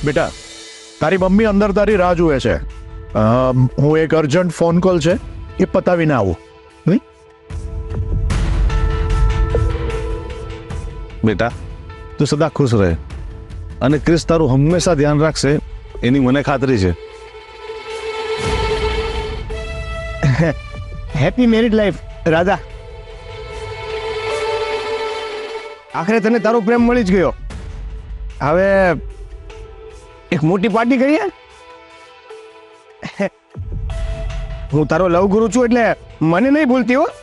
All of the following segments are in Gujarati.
બેટા, તારી મમ્મી અંદર તારી રાહ જુએ છે. હું એક અર્જન્ટ ફોન કોલ છે એ પતાવીને આવું. બેટા, તું સદા ખુશ રહે અને ક્રિસ તારું હંમેશા ધ્યાન રાખશે એની મને ખાતરી છે. Happy married life Radha. આખરે તને તારો પ્રેમ મળી જ ગયો. હવે એક મોટી પાર્ટી કરીએ. હું તારો લવ ગુરુ છું એટલે મને નહીં ભૂલતી હો.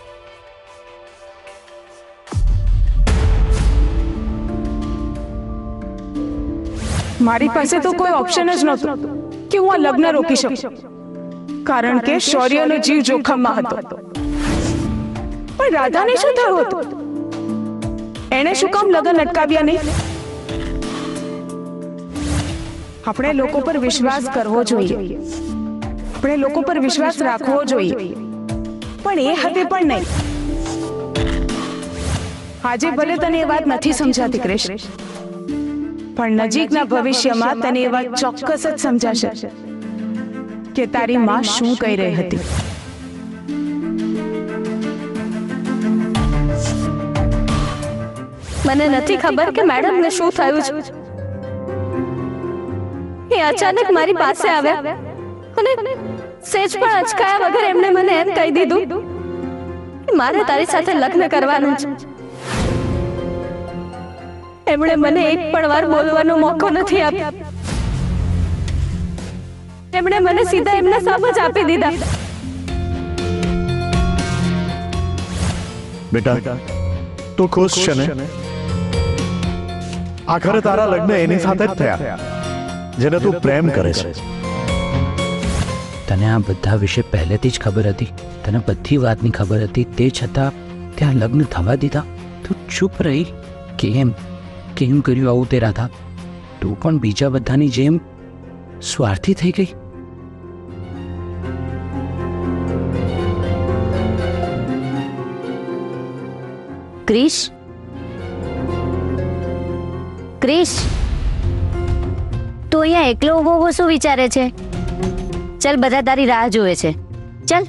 મારી પાસે તો કોઈ ઓપ્શન જ નહોતો કે હું આ લગ્ન રોકી શકું, કારણ કે શૌર્યનો જીવ જોખમમાં હતો. પણ રાધાને શું થયું હતું? એણે શું કામ લગ્ન અટકાવ્યા નહીં? આપણે લોકો પર વિશ્વાસ કરવો જોઈએ, આપણે લોકો પર વિશ્વાસ રાખવો જોઈએ, પણ એ હદે પણ નહીં. આજે ભલે તને એ વાત નથી સમજાતી ક્રિશ, પણ નજીકના ભવિષ્યમાં તને એ વાત ચોક્કસ જ સમજાશે કે તારી માં શું કહી રહી હતી. મને નથી ખબર કે મેડમને શું થયું છે. એ અચાનક મારી પાસે આવ્યા અને સેજ પણ અચકાયા વગર એમણે મને એમ કહી દીધું કે મારે તારી સાથે લગ્ન કરવાનું છે. એમણે મને એક પણ વાર બોલવાનો મોકો નથી આપ્યો. એમણે મને સીધા એમના સામે જ આપી દીધા. બેટા, તું ખુશ છે ને? આખરે તારા લગ્ન એની સાથે જ થયા જેને તું પ્રેમ કરે છે. તને આ બધા વિશે પહેલેથી જ ખબર હતી, તને બધી વાતની ખબર હતી, તે છતાં ત્યાં લગ્ન થવા દીધા. તું ચૂપ રહી. કેમ કર્યું આવું તે રાધા? તું પણ બીજા બધાની જેમ સ્વાર્થી થઈ ગઈ. ક્રિશ, ક્રિશ, તું અહીંયા એકલો ઉભો શું વિચારે છે? ચલ, બધા તારી રાહ જોવે છે. ચલ.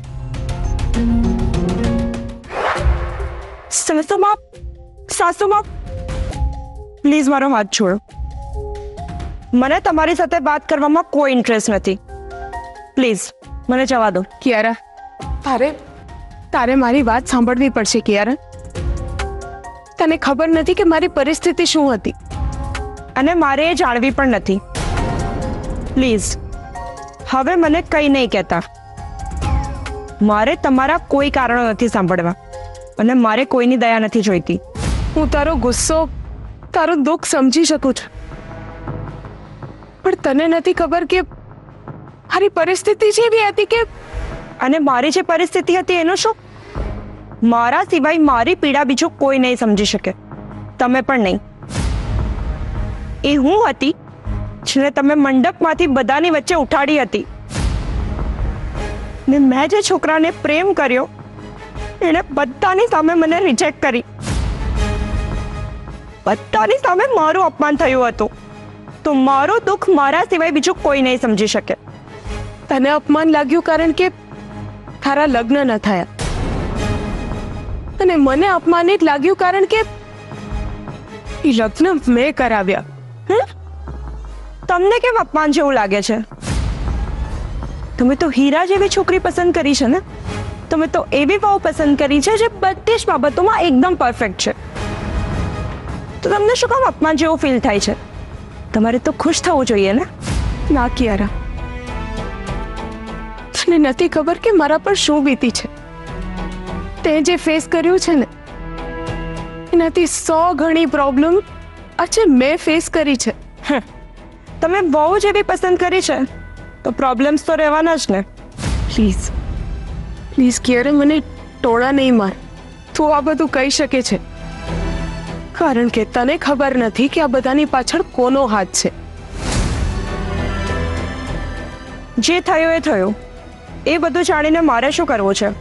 સાસુમાં પ્લીઝ મારો હાથ છોડો. મને તમારી સાથે વાત કરવામાં કોઈ ઇન્ટરેસ્ટ નથી. પ્લીઝ મને જવા દો. કિયારા, તારે મારી વાત સાંભળવી પડશે. કિયારા, તને ખબર નથી કે મારી પરિસ્થિતિ શું હતી, અને મારે એ જાણવી પણ નથી. પ્લીઝ હવે મને કંઈ નહીં કહેતા. મારે તમારા કોઈ કારણો નથી સાંભળવા, અને મારે કોઈની દયા નથી જોઈતી. હું તારો ગુસ્સો, તારું દુઃખ સમજી શકું છું, પણ તને નથી ખબર કે મારી પરિસ્થિતિ જેવી હતી કે, અને મારી જે પરિસ્થિતિ હતી એનું શું? મારા સિવાય મારી પીડા બીજું કોઈ નહીં સમજી શકે, તમે પણ નહીં. એ હું હતી જેને તમે મંડપમાંથી બધાની વચ્ચે ઉઠાડી હતી, ને મેં જે છોકરાને પ્રેમ કર્યો એણે બધાની સામે મને રિજેક્ટ કરી. બધાની સામે મારું અપમાન થયું હતું, તો મારું દુઃખ મારા સિવાય બીજું કોઈ નહીં સમજી શકે. તને અપમાન લાગ્યું કારણ કે તારા લગ્ન ન થયા, અને મને અપમાનિત લાગ્યું કારણ કે લગ્ન મેં કરાવ્યા. તમને કેમ અપમાન જેવું લાગે છે? તમે તો હીરા જેવી છોકરી પસંદ કરી છે ને? તમે તો એવી વહુ પસંદ કરી છે જે બધી જ બાબતોમાં એકદમ પરફેક્ટ છે. તો તમને શું કામ અપમાન જેવું ફીલ થાય છે? તમારે તો ખુશ થવું જોઈએ ને? ના કિયારા, તને નથી ખબર કે મારા પર શું વીતી છે. તે જે ફેસ કર્યું છે ને એનાથી 100 ગણી પ્રોબ્લેમ આજે મેં ફેસ કરી છે. તમે બહુ જેવી પસંદ કરી છે તો પ્રોબ્લેમ્સ તો રહેવાના જ ને. પ્લીઝ કિયારા, મને ટોળા નહીં માર. તું આ બધું કહી શકે છે કારણ કે તને ખબર નથી કે આ બધાની પાછળ કોનો હાથ છે. જે થયું એ થયું. એ બધું જાણીને મારે શું કરવું છે?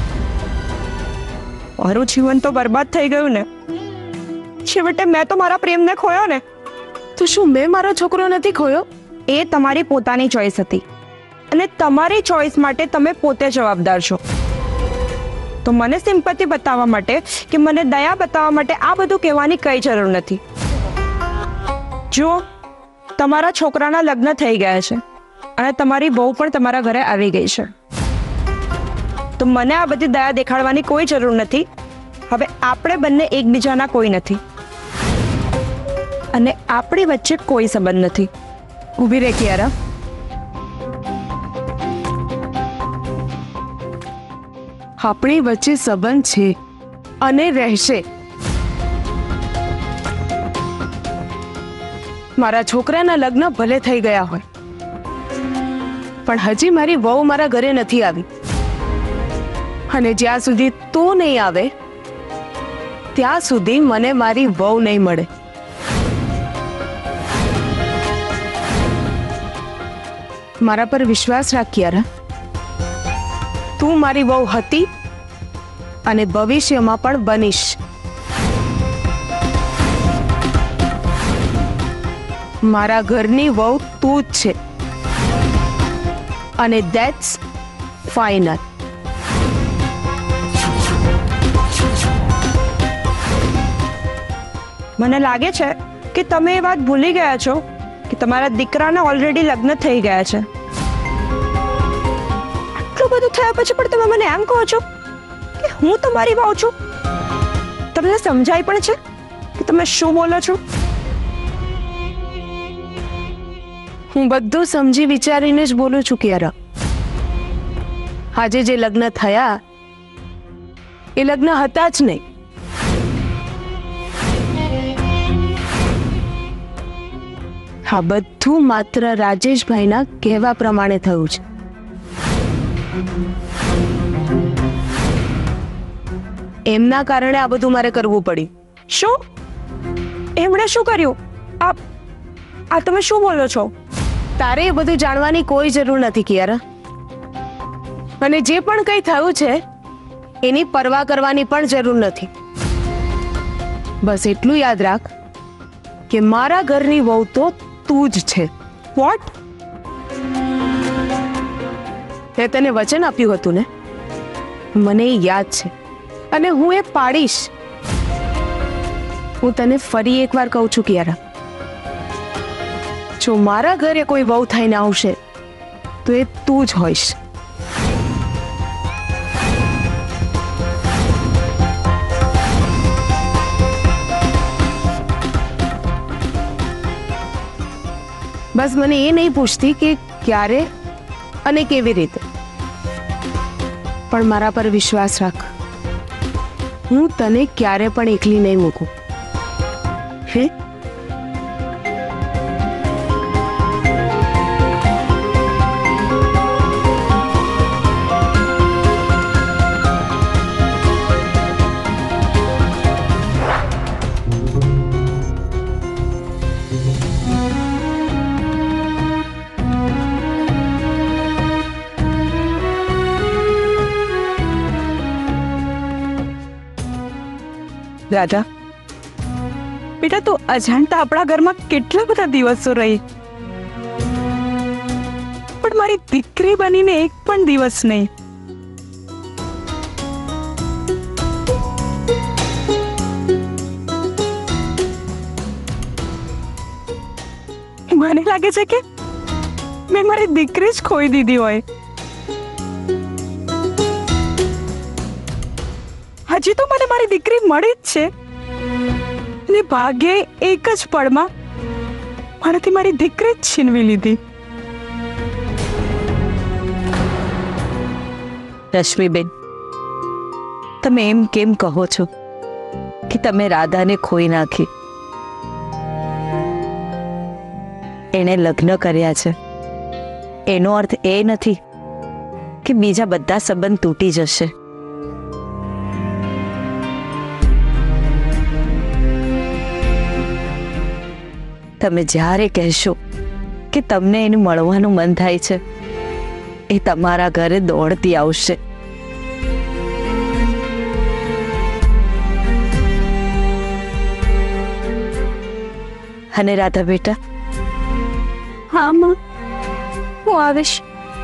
મારું જીવન તો બરબાદ થઈ ગયું ને. છેવટે મેં તો મારા પ્રેમને ખોયો ને. તો શું મેં મારો છોકરો નથી ખોયો? એ તમારી પોતાની ચોઈસ હતી અને તમારી ચોઈસ માટે તમે પોતે જવાબદાર છો. તો મને સિમ્પથી બતાવવા માટે કે મને દયા બતાવવા માટે આ બધું કહેવાની કઈ જરૂર નથી. જુઓ, તમારા છોકરાના લગ્ન થઈ ગયા છે અને તમારી બહુ પણ તમારા ઘરે આવી ગઈ છે. તો મને આ બધી દયા દેખાડવાની કોઈ જરૂર નથી. હવે આપણે બંને એકબીજાના કોઈ નથી અને આપણી વચ્ચે કોઈ સંબંધ નથી. ઊભી રહે કિયારા. આપણી વચ્ચે સંબંધ છે અને રહેશે. મારા છોકરાના લગ્ન ભલે થઈ ગયા હોય, પણ હજી મારી વહુ મારા ઘરે નથી આવી. અને જ્યાં સુધી તું નહીં આવે ત્યાં સુધી મને મારી વહુ નહીં મળે. મારા પર વિશ્વાસ રાખ કિયારા. તું મારી વહુ હતી અને ભવિષ્યમાં પણ બનીશ. મારા ઘરની વહુ તું જ છે અને ધેટ્સ ફાઇનલ. મને લાગે છે કે તમે એ વાત ભૂલી ગયા છો કે તમારા દીકરાના ઓલરેડી લગ્ન થઈ ગયા છે. આટલું બધું થયા પછી પણ તમે મને એમ કહો છો કે હું તમારી વહુ છું. તમને સમજાય પણ છે કે તમે શું બોલો છો? હું બધું સમજી વિચારીને જ બોલું છું કિયારા. આજે જે લગ્ન થયા એ લગ્ન હતા જ નહીં. આ બધું માત્ર રાજેશભાઈના કહેવા પ્રમાણે થયું છે. એમના કારણે આ બધું મારે કરવું પડ્યું. શું? એમણે શું કર્યું? આ તમે શું બોલો છો? તારે એ બધું જાણવાની કોઈ જરૂર નથી કિયારા. અને જે પણ કંઈ થયું છે એની પરવા કરવાની પણ જરૂર નથી. બસ એટલું યાદ રાખ કે મારા ઘરની વહુ તો તું જ છે. વોટ? તે તને વચન આપ્યું હતું ને, મને એ યાદ છે અને હું એ પાડીશ. હું તને ફરી એકવાર કહું છું કિયારા, જો મારા ઘરે કોઈ વહુ થઈને આવશે તો એ તું જ હોઈશ. બસ મને એ નહીં પૂછતી કે ક્યારે અને કેવી રીતે, પણ મારા પર વિશ્વાસ રાખ. હું તને ક્યારે પણ એકલી નહીં મૂકું. હે? રાધા બેટા, તું અજાણતા આપણા ઘરમાં કેટલા બધા દિવસો રહી, પણ મારી દીકરી બનીને એક પણ દિવસ નહીં. મને લાગે છે કે મેં મારી દીકરી જ ખોઈ દીધી હોય. હજી તો મને મારી દીકરી મળી જ છે અને ભાગ્યે એક જ પળમાં મારાથી મારી દીકરી જ છીનવી લીધી. રશ્મિબેન, તમે એમ કેમ કહો છો કે તમે રાધાને ખોઈ નાખી? એણે લગ્ન કર્યા છે, એનો અર્થ એ નથી કે બીજા બધા સંબંધ તૂટી જશે. તમે જ્યારે કહેશો કે તમને એને મળવાનું મન થાય છે, એ તમારા ઘરે દોડતી આવશે. અને રાધા બેટા, હા માં, હું આવીશ.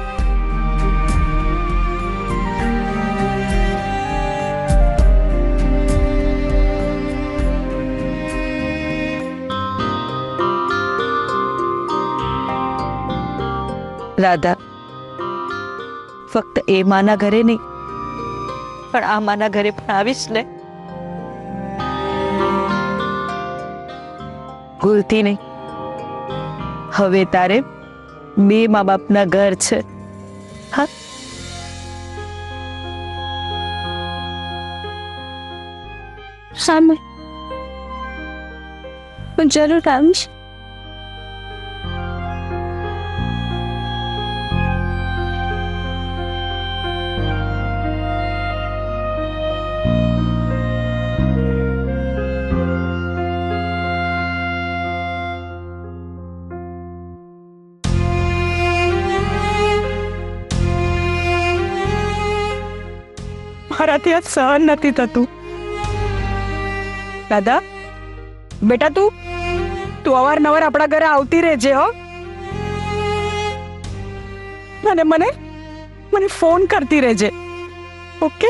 રાધા, ફક્ત એ માના ઘરે નહીં પણ આ માના ઘરે પણ આવીશ ને? ભૂલતી નહીં. હવે તારે બે મા બાપના ઘર છે. હા, સામે હું જરૂર આવીશ. મારાથી આ સહન નથી થતું. દાદા બેટા, તું અવારનવાર આપણા ઘરે આવતી રહેજે હો, અને મને મને ફોન કરતી રહેજે. ઓકે?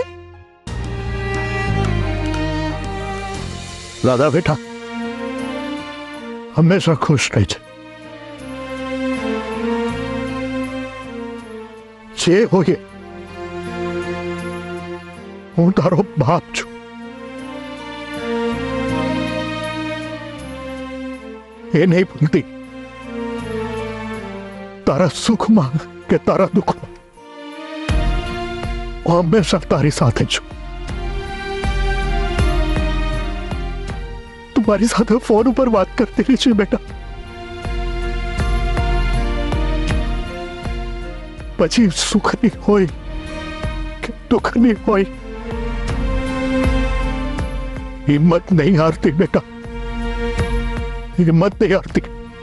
રાધા બેટા હંમેશા ખુશ રહે છે. જે હોય હું તારો બાપ છું. એ નહીં ભૂલતી, તારા સુખમાં કે તારા દુઃખમાં હું હંમેશા તારી સાથે છું. તું મારી સાથે ફોન ઉપર વાત કરતી રહી છે બેટા. પછી સુખની હોય કે દુઃખની હોય, હિંમત નહીં હારતી બેટા, હિંમત નહીં હારતી.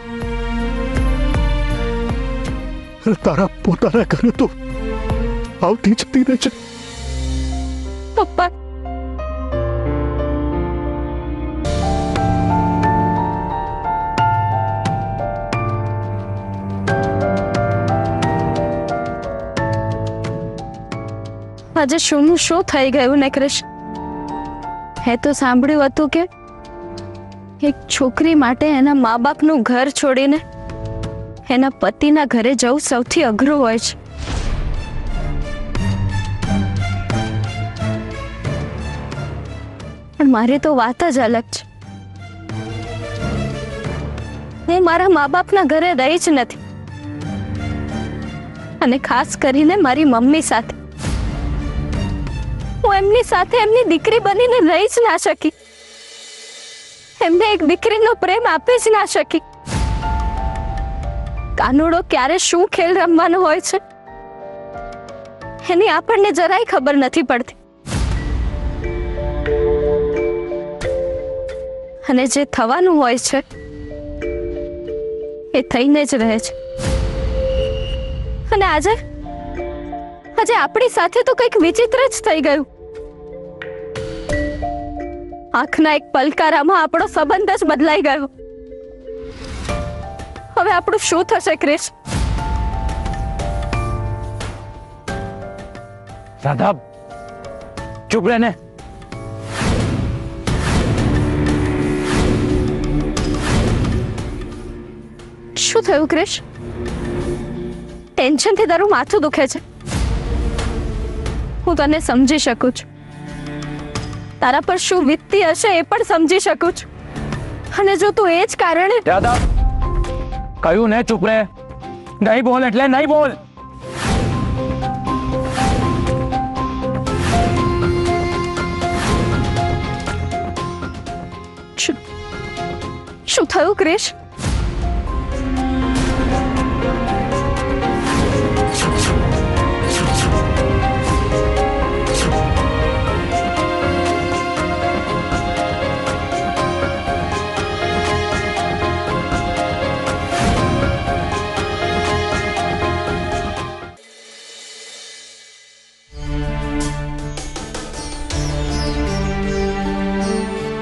તારા પોતાના ઘરે તો આવતી જતી રહે છે. પપ્પા, આજે શું થઈ ગયું ને ક્રિશ? હે તો સાંભળ્યું હતું કે એક છોકરી માટે એના મા બાપનું ઘર છોડીને એના પતિના ઘરે જવું સૌથી અઘરું હોય છે. પણ મારી તો વાત જ અલગ છે. હું મારા મા બાપના ઘરે રહી જ નથી, અને ખાસ કરીને મારી મમ્મી સાથે. હું એમની સાથે એમની દીકરી બનીને રહી જ ના શકી, એમને એક દીકરીનો પ્રેમ આપી જ ના શકી. કાનુડો ક્યારે શું ખેલ રમવાનો હોય છે એની આપણને જરાય ખબર નથી પડતી. અને જે થવાનું હોય છે એ થઈને જ રહે છે. અને આજે આપણી સાથે તો કંઈક વિચિત્ર જ થઈ ગયું. આંખના એક પલકારામાં આપણો સંબંધ જ બદલાઈ ગયો. હવે આપણું શું થશે ક્રિશ? રાધા, ચૂપ રહે ને. શું થયું ક્રિશ? ટેન્શનથી તારું માથું દુખે છે. હું તને સમજી શકું છું. તારા પર શું વીતતી હશે એ પણ સમજી શકું છું. અને જો તું એ જ કારણે રાધા, કહ્યું ને ચૂપ રહે. નહીં બોલ એટલે નહીં બોલ. શું થયું ક્રિશ?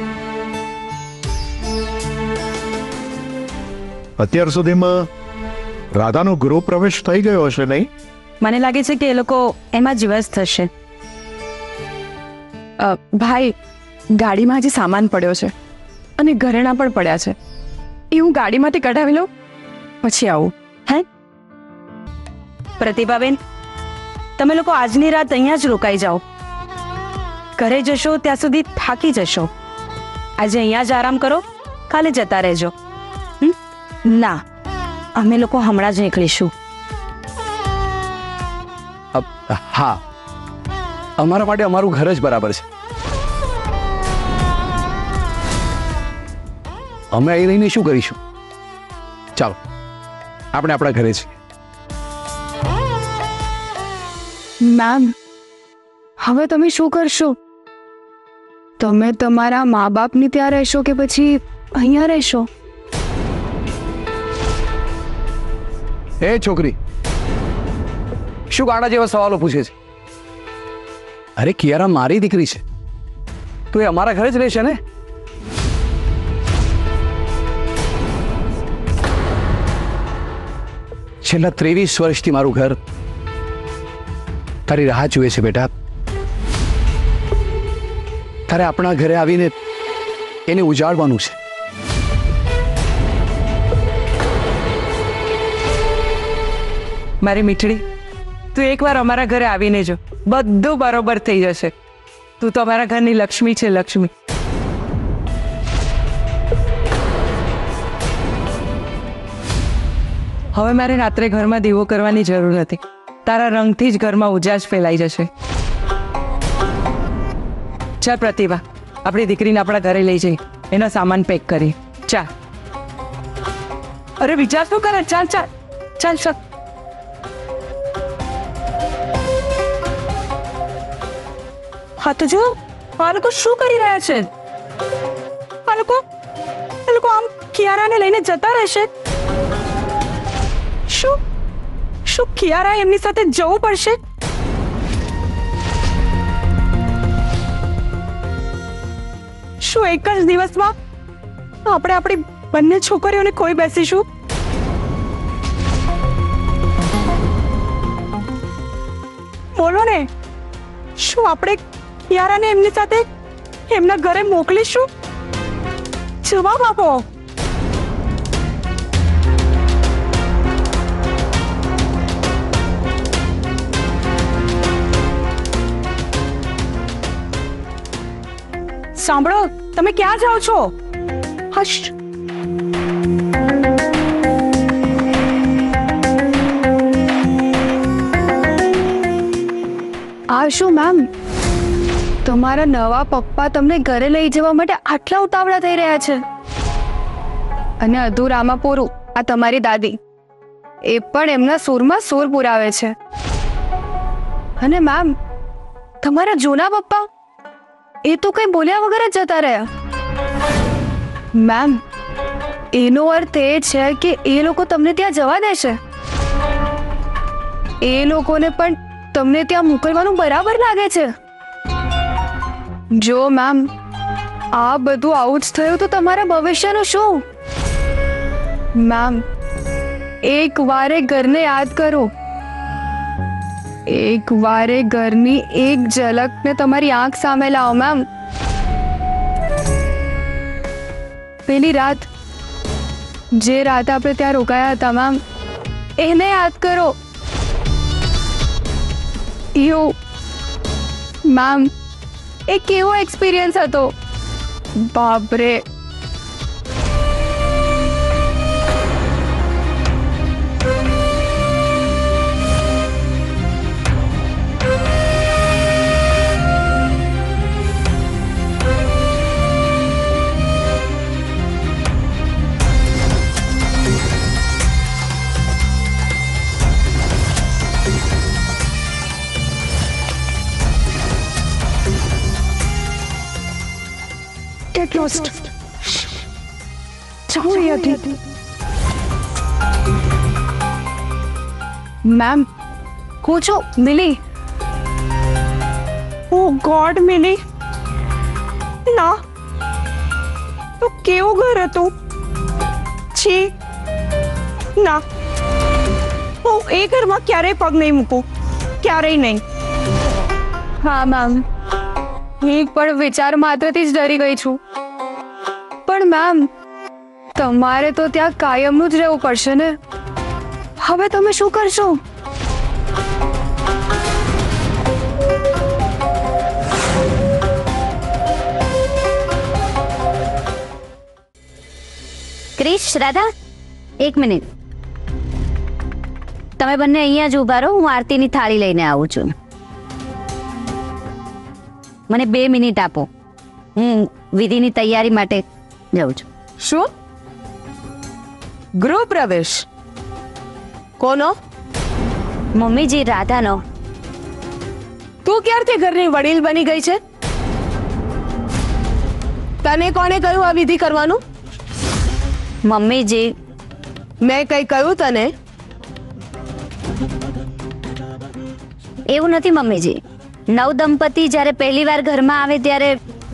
અત્યાર સુધીમાં રાધાનો ગૃહ પ્રવેશ થઈ ગયો હશે નહીં? મને લાગે છે કે એ લોકો એમાં જ વ્યસ્ત થશે. ભાઈ, ગાડીમાં હજી સામાન પડ્યો છે અને ઘરેણાં પણ પડ્યા છે. એ હું ગાડીમાંથી કઢાવી લઉં, પછી આવું. પ્રતિભાબેન, તમે લોકો આજની રાત અહીંયા જ રોકાઈ જાઓ. ઘરે જશો ત્યાં સુધી થાકી જશો. આજે અહીંયા જ આરામ કરો, કાલે જતા રહેજો. ના, અમે લોકો હમણાં જ નીકળીશું. હા, અમારા માટે અમારું ઘર જ બરાબર છે. અમે અહીં રહીને શું કરીશું? ચાલો, આપણે આપણા ઘરે છીએ. મેમ, હવે તમે શું કરશો? તમે તમારા મા બાપની ત્યાં રહેશો કે પછી અહીંયા રહેશો? એ છોકરી, શું ગાડા જેવા સવાલો પૂછે છે? અરે કિયારા મારી દીકરી છે, તો એ અમારા ઘરે જ રહેશે ને. છેલ્લા 23 વર્ષથી મારું ઘર તારી રાહ જુએ છે બેટા. તારે આપણા ઘરે આવીને એને ઉજાડવાનું છે. મારી મીઠડી, તું એકવાર અમારા ઘરે આવીને જો, બધું બરોબર થઈ જશે. તું તો અમારા ઘરની લક્ષ્મી છે, લક્ષ્મી. હવે મારે રાત્રે ઘરમાં દીવો કરવાની જરૂર નથી. તારા રંગથી જ ઘરમાં ઉજાસ ફેલાઈ જશે. ચાલ પ્રતિભા, આપણી દીકરીને આપણા ઘરે લઈ જઈ, એનો સામાન પેક કરી. ચાલ. અરે વિચાર શું કરે? ચાલ ચાલ ચાલ ચાલ. હા તો જો, આ લોકો શું કરી રહ્યા છે? આ લોકો આમ કિયારાને લઈને જતા રહેશે? શું કિયારા એમની સાથે જવું પડશે? શું એક જ દિવસમાં આપણે આપણી બંને છોકરીઓને ખોઈ બેસીશું? બોલો ને, શું આપણે કિયારાને એમની સાથે એમના ઘરે મોકલીશું? જવાબ આપો. સાંભળો, તમે ક્યાં જાઓ છો? હશ. આ શું મેમ, તમારા નવા પપ્પા તમને ઘરે લઈ જવા માટે આટલા ઉતાવળા થઈ રહ્યા છે? અને અધૂરામાં પૂરું આ તમારી દાદી, એ પણ એમના સૂરમાં સૂર પુરાવે છે. અને મેમ, તમારા જૂના પપ્પા, એ તો કઈ બોલ્યા વગર જ જતા રહ્યા. મેમ, એનો અર્થ એ છે કે એ લોકો તમને ત્યાં જવા દેશે? એ લોકોને પણ તમને ત્યાં મોકલવાનું બરાબર લાગે છે? જો મેમ, આ બધું આવું જ થયું તો તમારા ભવિષ્યનું શું? મેમ, એક વારે ઘરને યાદ કરો. એક વારે ઘરની એક ઝલકને તમારી આંખ સામે લાવો મેમ. પેલી રાત, જે રાત આપણે ત્યાં રોકાયા હતા મેમ, એને યાદ કરો. મેમ, એ કેવો એક્સપિરિયન્સ હતો? બાપરે. Get lost. જાઓ અહીંયાથી. મેમ, હું છું મિલી. ઓ ગોડ મિલી, ના, તો કેવું ઘર હતું? છી, ના, હું એ ઘરમાં ક્યારેય પગ નહીં મૂકું, ક્યારેય નહીં. હા મેમ, હું પણ વિચાર માત્રથી જ ડરી ગઈ છું. પણ મેમ, તમારે તો ત્યાં કાયમનું જ રહેવું પડશે ને. હવે તમે શું કરશો? ક્રિશ, રાધા, એક મિનિટ. તમે બંને અહીંયા જ ઊભા રહો, હું આરતીની થાળી લઈને આવું છું. મને 2 મિનિટ આપો, હું વિધિની તૈયારી માટે જાઉં છું. શું? ગૃહ પ્રવેશ કોનો? મમ્મીજી, રાધાનો. તું ક્યારથી ઘરની વડીલ બની ગઈ છે? તને કોણે કહ્યું આ વિધિ કરવાનું? મમ્મીજી, મેં કઈ કહ્યું તને? એવું નથી મમ્મીજી. નવ દંપતી જ્યારે પહેલી વાર ઘરમાં આવે ત્યારે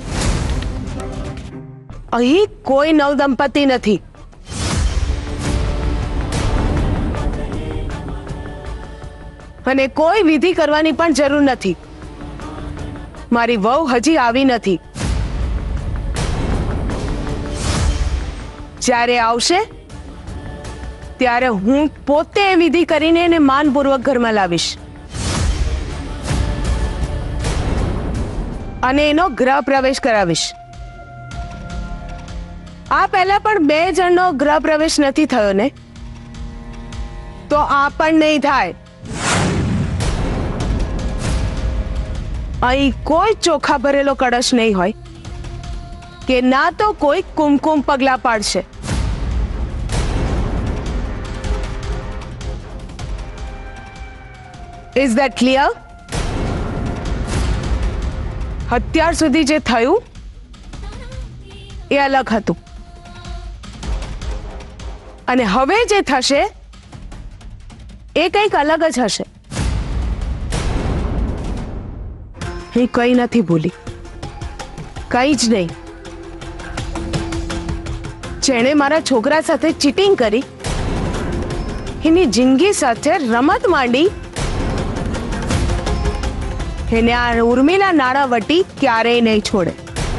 અહીં કોઈ નવ દંપતી નથી. અને કોઈ વિધિ કરવાની પણ જરૂર નથી. મારી વહુ હજી આવી નથી. જ્યારે આવશે ત્યારે હું પોતે વિધિ કરીને એને માનપૂર્વક ઘરમાં લાવીશ અને એનો ગૃહ પ્રવેશ કરાવીશ. આ પહેલા પણ 2 જણનો ગૃહ પ્રવેશ નથી થયો ને, તો આ પણ નહીં થાય. અહીં કોઈ ચોખા ભરેલો કળશ નહીં હોય કે ના તો કોઈ કુમકુમ પગલા પાડશે. Is that clear? અત્યાર સુધી જે થયું એ અલગ હતું અને હવે જે થશે એ કંઈક અલગ જ હશે. હું કંઈ નથી ભૂલી, કંઈ જ નહીં. જેણે મારા છોકરા સાથે ચીટિંગ કરી, એની જિંદગી સાથે રમત માંડી, એને આ ઉર્મિલા નાણાવટી ક્યારેય નહીં છોડે.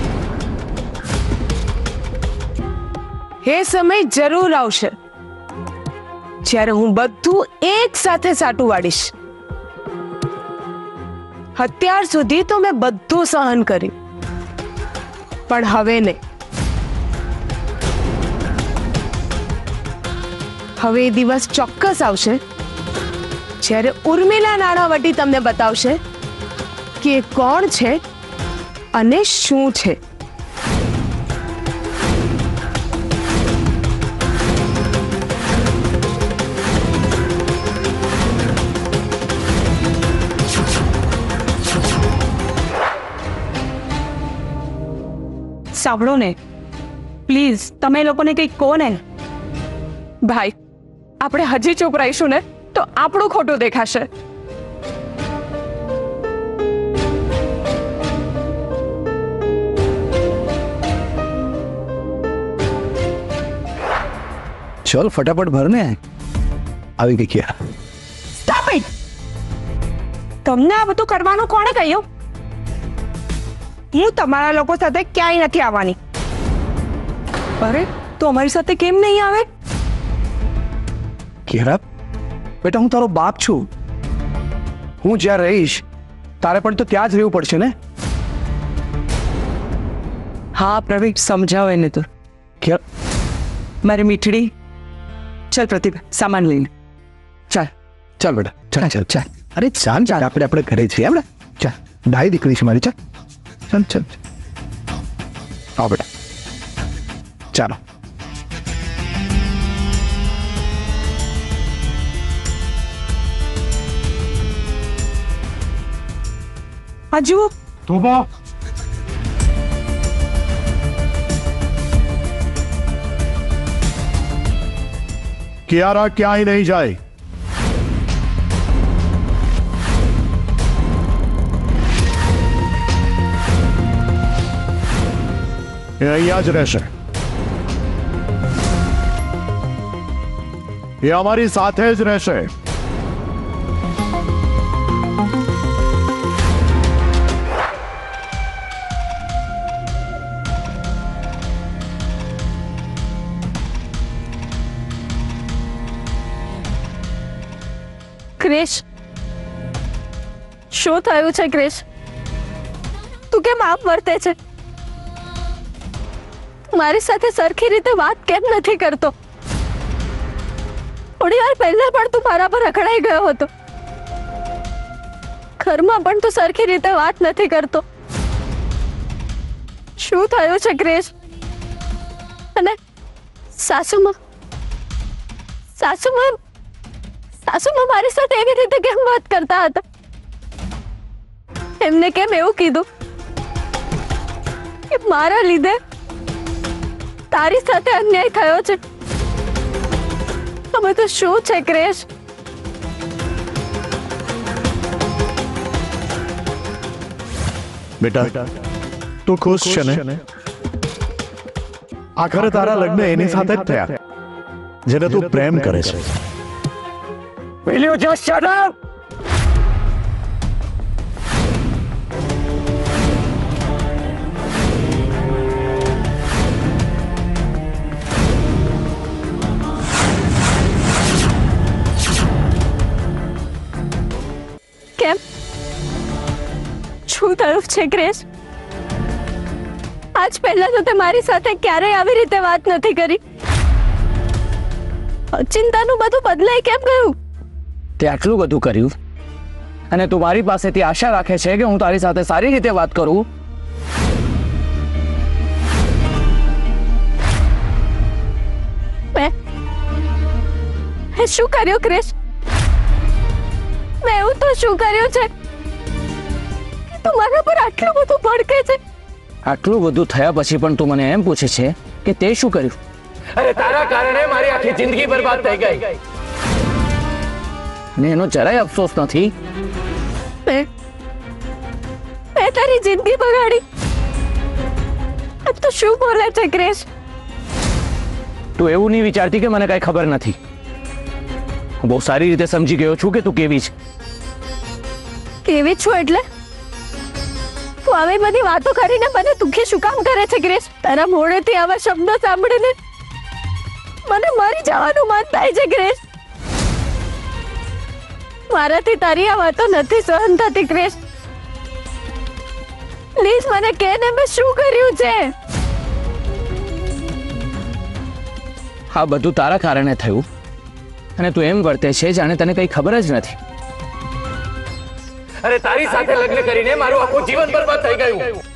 એ સમય જરૂર આવશે જ્યારે હું બધું એક સાથે સાટું વાળીશ. અત્યાર સુધી તો મેં બધું સહન કર્યું, પણ હવે નહીં. હવે એ દિવસ ચોક્કસ આવશે જ્યારે ઉર્મિલા નાણાવટી તમને બતાવશે કે કોણ છે અને શું છે. સાંભળો ને પ્લીઝ, તમે લોકોને કંઈક કહો ને. ભાઈ, આપણે હજી ચૂપ રહીશું ને તો આપણું ખોટું દેખાશે. ચલ ફટાફટ ભર ને. આવી ગઈ ક્યાં? Stop it! તમને આ બધું કરવાનું કોણે કહ્યું? હું તમારા લોકો સાથે ક્યાંય નથી આવવાની. અરે, તો અમારી સાથે કેમ નહીં આવે? કેરા બેટા, હું તારો બાપ છું. હું જ્યાં રહીશ તારે પણ તો ત્યાં જ રહેવું પડશે ને. હા પ્રવીણ, સમજાવો એને તો. મારી મીઠડી, ચાલ પ્રતિભા, સામાન લઈને ચાલ. ચાલ બેટા, ચાલ ચાલ ચાલ. અરે ચાલ ચાલ, આપણે ઘરે છીએ. આપણે ચાલ, ડાઈ દીકરી છે મારી. ચાલ ચાલ ચાલ. આવો બેટા, ચાલો. હજુ કિયારા ક્યાંય નહીં જાય. એ અહીંયા જ રહેશે. એ અમારી સાથે જ રહેશે. ક્રિશ, શું થયું છે ક્રિશ? તું કેમ આમ વર્તે છે? મારી સાથે સરખી રીતે વાત કેમ નથી કરતો? થોડી વાર પહેલા પણ તું મારા પર અકળાઈ ગયો હતો. ઘરમાં પણ તું સરખી રીતે વાત નથી કરતો. શું થયું છે ક્રિશ? અને સાસુમાં મારી સાથે એવી રીતે કેમ વાત કરતા હતા? એમને કેમ એવું કીધું કે મારા લીધે તારી સાથે અન્યાય થયો છે? આ બધું શું છે ક્રિશ? બેટા તું ખુશ છે ને? આખરે તારા લગ્ન એની સાથે જ થયા જેને તું પ્રેમ કરે છે. Will you just shut up? કેમ? શું થયું છે ક્રિશ? આજ પહેલા તો તે મારી સાથે ક્યારેય આવી રીતે વાત નથી કરી. ચિંતાનું બધું બદલાઈ કેમ ગયું? તે આટલું બધું કર્યું અને તું મારી પાસેથી આશા રાખે છે કે હું તારી સાથે સારી રીતે વાત કરું? મેં શું કર્યું ક્રિશ? મેં એવું તો શું કર્યું છે તું મારા પર આટલું બધું ભડકે છે? આટલું બધું થયા પછી પણ તું મને એમ પૂછે છે કે તે શું કર્યું? અરે તારા કારણે મારી આખી જિંદગી બરબાદ થઈ ગઈ ને એનો જરાય અફસોસ નથી. મેં તારી જિંદગી બગાડી. તું શું બોલે છે ક્રિશ? તું એવું નહીં વિચારતી કે મને કઈ ખબર નથી. હું બહુ સારી રીતે સમજી ગયો છું કે તું કેવી છે. કેવી છું એટલે? તું આવી બધી વાતો કરીને મને દુખી શું કામ કરે છે ક્રિશ? તારા મોઢેથી આવા શબ્દો સાંભળીને મને મરી જવાનું મન થાય છે ક્રિશ. મારાથી તારી આ વાતો નથી સહન થતી ક્રિશ. પ્લીઝ મને કહે ને મેં શું કર્યું છે? આ બધું તારા કારણે થયું અને તું એમ વર્તે છે જાણે તને કઈ ખબર જ નથી. અરે તારી સાથે લગ્ન કરીને મારું આખું જીવન બરબાદ થઈ ગયું.